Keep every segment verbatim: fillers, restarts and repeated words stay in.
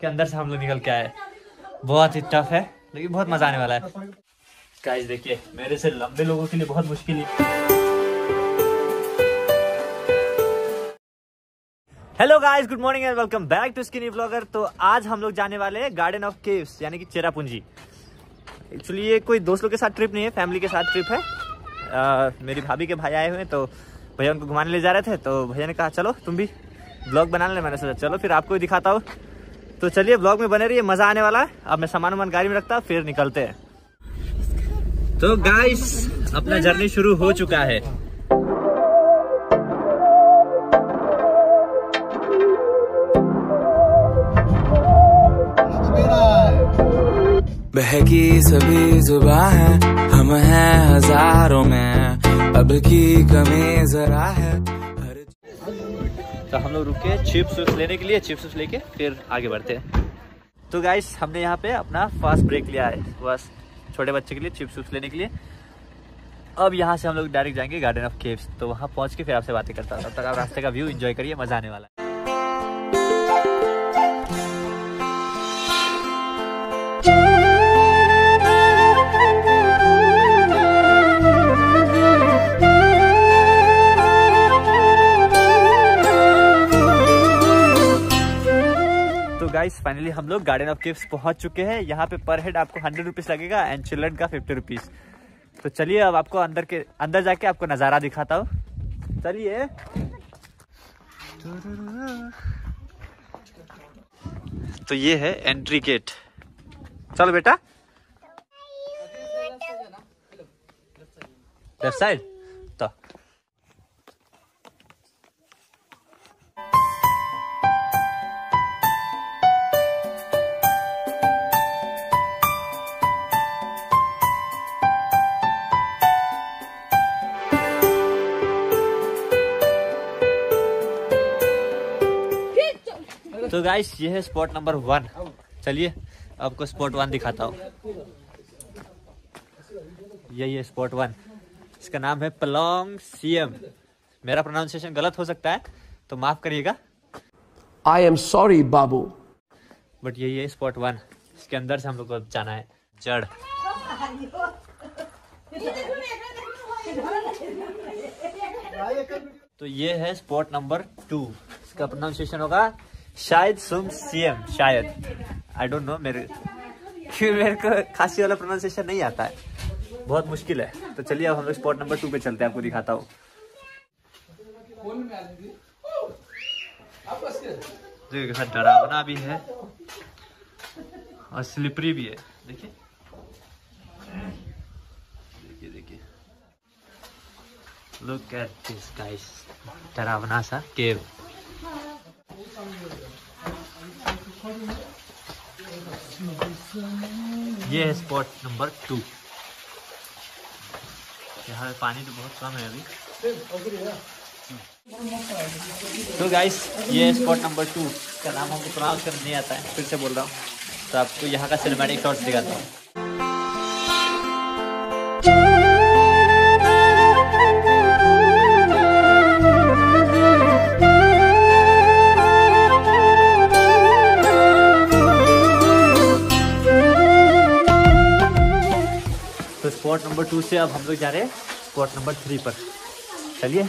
के अंदर से हम लोग निकल के आए। बहुत ही टफ है लेकिन बहुत मजा आने वाला है। गाइस देखिए, मेरे से लंबे लोगों के लिए बहुत मुश्किल है। Hello guys, good morning and welcome back to skinny vlogger. तो आज हम लोग जाने वाले हैं गार्डन ऑफ केव्स यानी कि चेरापूंजी। एक्चुअली ये कोई दोस्तों के साथ ट्रिप नहीं है, फैमिली के साथ ट्रिप है। आ, मेरी भाभी के भाई आए हुए हैं तो भैया उनको घुमाने ले जा रहे थे, तो भैया ने कहा चलो तुम भी ब्लॉग बना ले। मैंने सोचा चलो फिर आपको भी दिखाता हूँ। तो चलिए ब्लॉग में बने रहिए, मजा आने वाला है। अब मैं सामान वामान गाड़ी में रखता हूँ, फिर निकलते हैं। तो गाइस अपना जर्नी शुरू हो चुका है। बहकी सभी जुबान है, हम हैं हजारों में, अब की कमी जरा है। तो हम लोग रुके चिप्स लेने के लिए, चिप्स लेके फिर आगे बढ़ते हैं। तो गाइस हमने यहाँ पे अपना फास्ट ब्रेक लिया है, बस छोटे बच्चे के लिए चिप्स लेने के लिए। अब यहाँ से हम लोग डायरेक्ट जाएंगे गार्डन ऑफ केव्स। तो वहाँ पहुँच के फिर आपसे बातें करता हूँ। तब तक आप रास्ते का व्यू एंजॉय करिए, मजा आने वाला है। गाइस फाइनली हम लोग गार्डन ऑफ केव्स पहुंच चुके हैं। यहाँ पे पर हेड आपको हंड्रेड रुपीज लगेगा एंड चिल्ड्रन का फिफ्टी रुपीज। तो चलिए अब आपको अंदर के अंदर जाके आपको नजारा दिखाता हूँ। चलिए। तो ये है एंट्री गेट। चलो बेटा, लेफ्ट साइड। तो तो गाइस ये है स्पॉट नंबर वन। चलिए आपको स्पॉट वन दिखाता हूँ। यही है स्पॉट वन। इसका नाम है पलोंग सियम। मेरा प्रोनाउंसिएशन गलत हो सकता है तो माफ करिएगा। आई एम सॉरी बाबू। बट यही है स्पॉट वन। इसके अंदर से हम लोग को जाना है जड़। तो ये है स्पॉट नंबर टू। इसका प्रोनाउंसिएशन होगा शायद सुम सीएम, शायद, आई डोंट नो। मेरे क्यों मेरे को खासी वाला प्रोनाउंसिएशन नहीं आता है, बहुत मुश्किल है। तो चलिए अब हम लोग स्पॉट नंबर टू पे चलते हैं, आपको दिखाता हूँ। देखिए सर, डरावना भी है और स्लिपरी भी है। देखिए देखिए देखिए, लुक एट दिस गाइस, डरावना सा केव। ये है स्पॉट नंबर टू। यहाँ पानी तो बहुत कम है अभी। तो गाइस ये है स्पॉट नंबर टू। इसका नाम हमको प्रोनाउंस करने नहीं आता है, फिर से बोल रहा हूँ। तो आपको यहाँ का सिनेमैटिक शॉट्स दिखाता हूँ। स्पॉट नंबर टू से अब हम लोग जा रहे हैं स्पॉट नंबर थ्री पर। चलिए।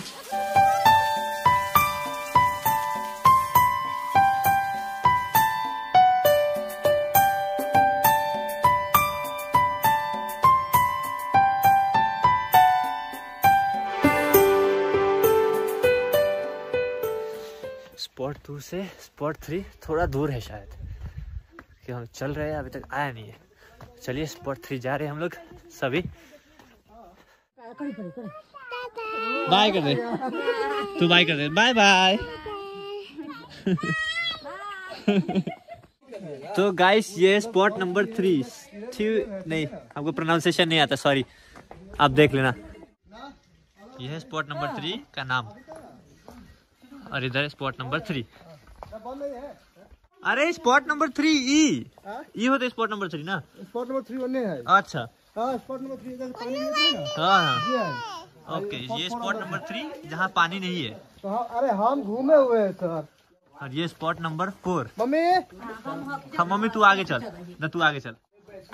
स्पॉट टू से स्पॉट थ्री थोड़ा दूर है शायद, कि हम चल रहे हैं, अभी तक आया नहीं है। चलिए स्पॉट थ्री जा रहे हैं हम लोग सभी। बाय कर दे तू, बाय कर दे, बाय बाय। तो गाइस ये स्पॉट नंबर थ्री थ्री नहीं, हमको प्रोनाउंसिएशन नहीं आता, सॉरी, आप देख लेना। ये है स्पॉट नंबर थ्री का नाम और इधर स्पॉट नंबर थ्री। अरे स्पॉट नंबर थ्री ई ई होते स्पॉट नंबर थ्री ना। स्पॉट नंबर थ्री ओनली है। अच्छा हाँ, स्पॉट नंबर थ्री इधर पानी नहीं है ना। हाँ ओके, ये स्पॉट नंबर थ्री जहाँ पानी नहीं है। तो हाँ, अरे हम घूमे हुए हैं सर। और ये स्पॉट नंबर फोर। मम्मी हाँ मम्मी तू आगे चल ना, तू आगे चल।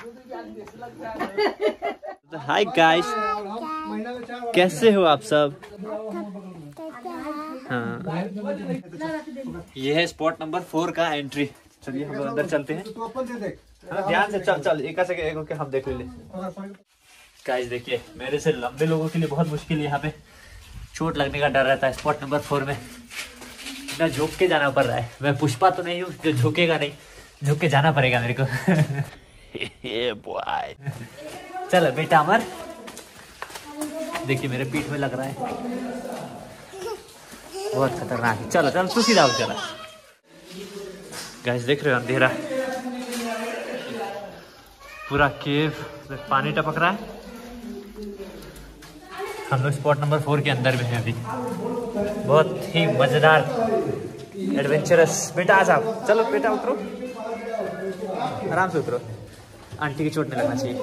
हाय गाइस, कैसे हो आप सब? हाँ ये है स्पॉट नंबर फोर का एंट्री। चलिए हम लोग अंदर चलते हैं। तो अपन दे दे। हाँ ध्यान से चल चल, एक से एक हम देख ले। गाइस देखिए, मेरे से लंबे लोगों के लिए बहुत मुश्किल है, यहाँ पे चोट लगने का डर रहता है। स्पॉट नंबर फोर में मैं झुक के जाना पड़ रहा है। मैं पुष्पा तो नहीं हूँ जो झुकेगा नहीं, झुक के जाना पड़ेगा मेरे को। बॉय चलो बेटा अमर, देखिए मेरे पीठ में लग रहा है, बहुत खतरनाक है। चलो चलो तू सीधा चला। गाइस देख रहे हो अंधेरा, पूरा केव, पानी टपक रहा है। हम लोग स्पॉट नंबर फोर के अंदर में हैं अभी। बहुत ही मजेदार एडवेंचरस। बेटा आ जाओ, चलो बेटा उतरो, आराम से उतरो, आंटी की चोट नहीं लगना चाहिए।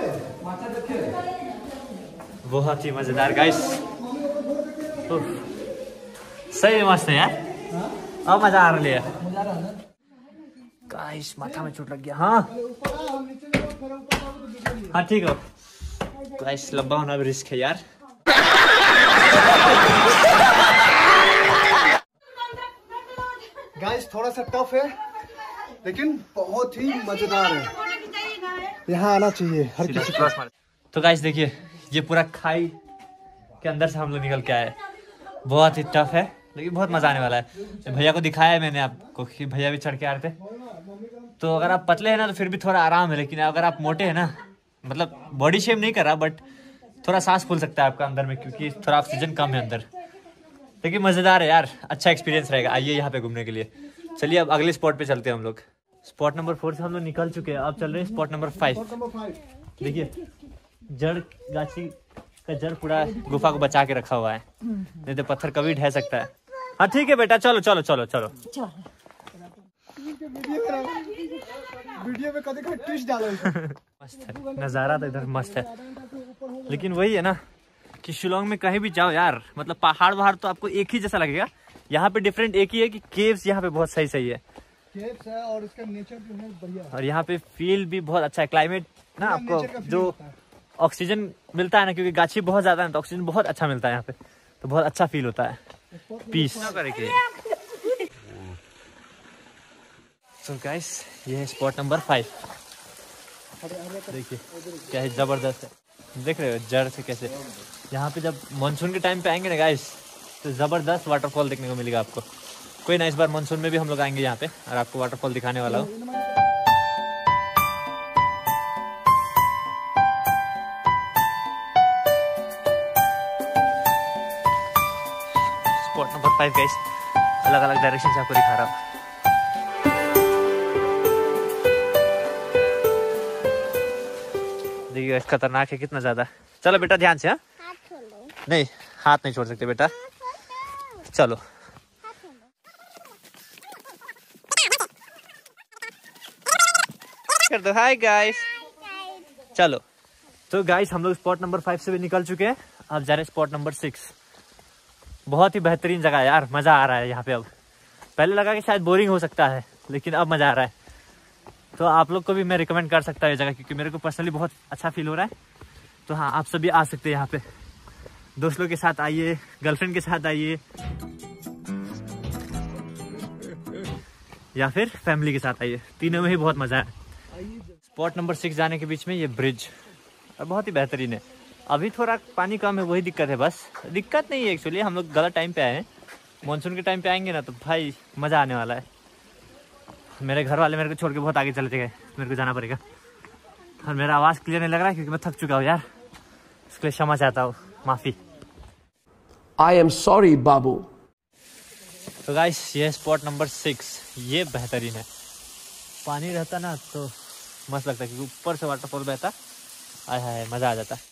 बहुत ही मजेदार गाइस, सही मस्त है यार, अब मजा आ रहा है गाइस। माथा में चोट लग गया। हाँ हाँ ठीक है गाइस, लंबा होना भी रिस्क है यार। गाइस थोड़ा सा टफ है लेकिन बहुत ही मजेदार है, यहाँ आना चाहिए हर किसी को। तो गाइस देखिए, ये पूरा खाई के अंदर से हम लोग निकल के आए। बहुत ही टफ है लेकिन बहुत मजा आने वाला है। भैया को दिखाया है मैंने आपको कि भैया भी चढ़ के आ रहे थे। तो अगर आप पतले हैं ना तो फिर भी थोड़ा आराम है, लेकिन अगर आप मोटे हैं ना, मतलब बॉडी शेप नहीं कर रहा बट थोड़ा सांस फूल सकता है आपका अंदर में, क्योंकि थोड़ा ऑक्सीजन कम है अंदर। लेकिन मजेदार है यार, अच्छा एक्सपीरियंस रहेगा। आइए यहाँ पे घूमने के लिए। चलिए अब अगले स्पॉट पे चलते हैं हम लोग। स्पॉट नंबर फोर से हम लोग निकल चुके हैं, अब चल रहे हैं स्पॉट नंबर फाइव। देखिए जड़ गाछी का जड़ पूरा गुफा को बचा के रखा हुआ है, नहीं तो पत्थर कभी ढह सकता है। हाँ ठीक है बेटा, चलो चलो चलो चलो। वीडियो में कभी ट्विस्ट डालो। मस्त है नज़ारा, तो इधर मस्त है। लेकिन वही है ना कि शिलोंग में कहीं भी जाओ यार, मतलब पहाड़ वहाड़ तो आपको एक ही जैसा लगेगा। यहाँ पे डिफरेंट एक ही है कि केव्स यहाँ पे बहुत सही सही है, केव्स है और इसका नेचर जो है बढ़िया है। और यहाँ पे फील भी बहुत अच्छा है। क्लाइमेट ना आपको जो ऑक्सीजन मिलता है ना, क्योंकि गाछी बहुत ज्यादा है तो ऑक्सीजन बहुत अच्छा मिलता है यहाँ पे, तो बहुत अच्छा फील होता है, पीस। तो गाइस ये है स्पॉट नंबर फाइव। देखिए क्या है, जबरदस्त है। देख रहे हो जड़ से कैसे, यहाँ पे जब मानसून के टाइम पे आएंगे ना गाइस तो जबरदस्त वाटरफॉल देखने को मिलेगा आपको। कोई ना, इस बार मानसून में भी हम लोग आएंगे यहाँ पे और आपको वाटरफॉल दिखाने वाला हूँ। स्पॉट नंबर फाइव गाइस, अलग अलग डायरेक्शन से आपको दिखा रहा हूँ। देखिए खतरनाक है कितना ज्यादा। चलो बेटा ध्यान से। हाँ नहीं, हाथ नहीं छोड़ सकते बेटा, चलो। कर दो हाय गाइस, चलो। तो गाइस हम लोग स्पॉट नंबर फाइव से भी निकल चुके हैं, अब जा रहे हैं स्पॉट नंबर सिक्स। बहुत ही बेहतरीन जगह है यार, मजा आ रहा है यहाँ पे। अब पहले लगा कि शायद बोरिंग हो सकता है, लेकिन अब मजा आ रहा है। तो आप लोग को भी मैं रिकमेंड कर सकता हूँ ये जगह, क्योंकि मेरे को पर्सनली बहुत अच्छा फील हो रहा है। तो हाँ, आप सभी आ सकते हैं यहाँ पे। दोस्तों के साथ आइए, गर्लफ्रेंड के साथ आइए, या फिर फैमिली के साथ आइए, तीनों में ही बहुत मजा है। स्पॉट नंबर सिक्स जाने के बीच में ये ब्रिज और बहुत ही बेहतरीन है। अभी थोड़ा पानी कम है, वही दिक्कत है, बस दिक्कत नहीं है एक्चुअली। हम लोग गलत टाइम पे आए हैं, मानसून के टाइम पे आएंगे ना तो भाई मज़ा आने वाला है। मेरे घर वाले मेरे को छोड़ के बहुत आगे चले गए, मेरे को जाना पड़ेगा। और मेरा आवाज़ क्लियर नहीं लग रहा है क्योंकि मैं थक चुका हूँ यार, इसके लिए क्षमा चाहता हूँ, माफ़ी। I am sorry, बाबू। तो गाइस ये स्पॉट नंबर सिक्स, ये बेहतरीन है। पानी रहता ना तो मस्त लगता है, क्योंकि ऊपर से वाटरफॉल बहता, आय हाय मज़ा आ जाता।